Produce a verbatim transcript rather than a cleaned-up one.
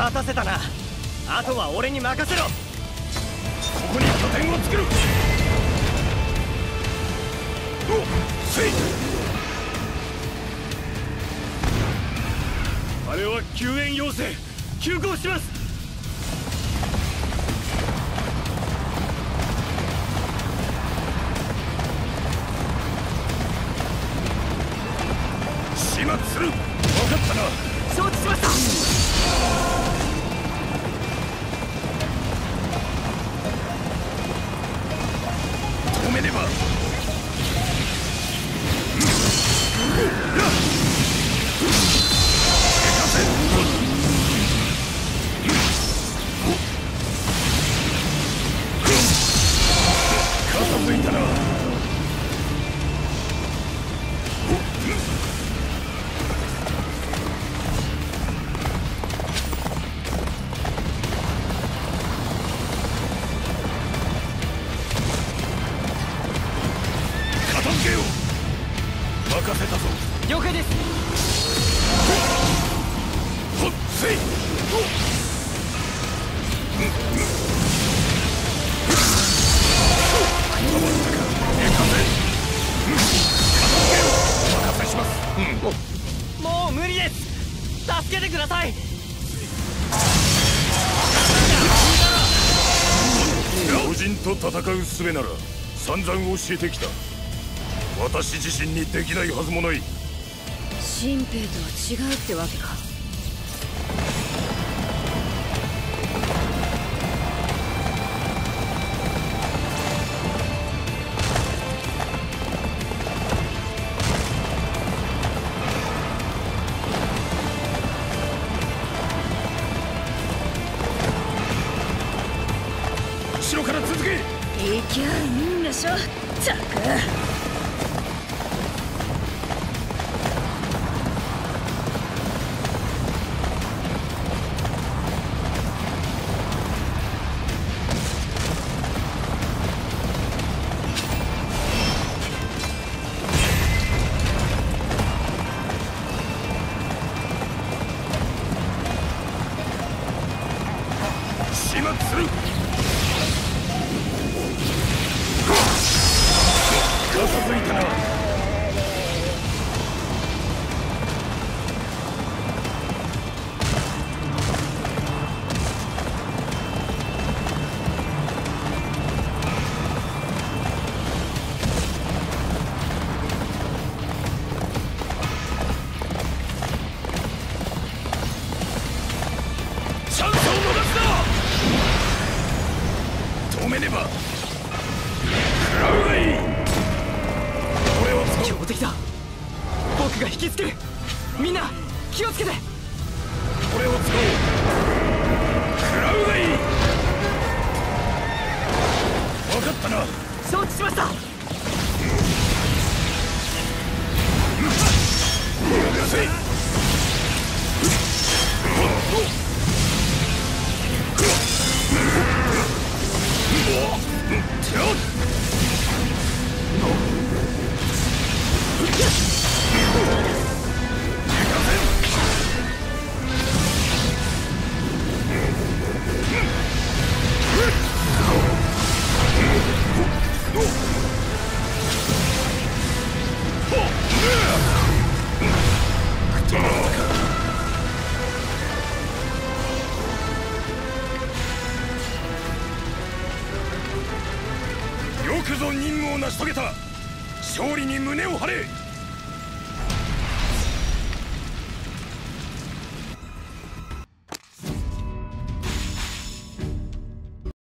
待たせたな。あとは俺に任せろ。ここに拠点を作る。おっ、せい。あれは救援要請。急行します。始末する。分かったな。 承知しました。 止めねば。片付いたな。片付けよう。任せたぞ。 了解です。 ほっせい。 もう無理です。助けてください。 老人と戦う術なら散々教えてきた。私自身にできないはずもない。 新兵とは違うってわけか。 後ろから続け。 いきゃいいんでしょ。ったく。 始末する。片付いたな。チャンスを逃すな。止めねば。食らうがいい。 強敵だ。僕が引きつける。みんな気をつけて。 これを使おう。食らうがいい。分かったな。 承知しました。 せい。よくぞ任務を成し遂げた。勝利に胸を張れ。